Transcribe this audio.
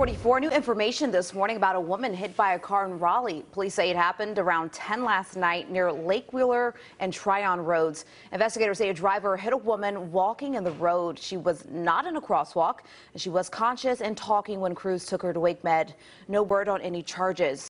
44, new information this morning about a woman hit by a car in Raleigh. Police say it happened around 10 last night near Lake Wheeler and Tryon roads. Investigators say a driver hit a woman walking in the road. She was not in a crosswalk, and she was conscious and talking when crews took her to Wake Med. No word on any charges.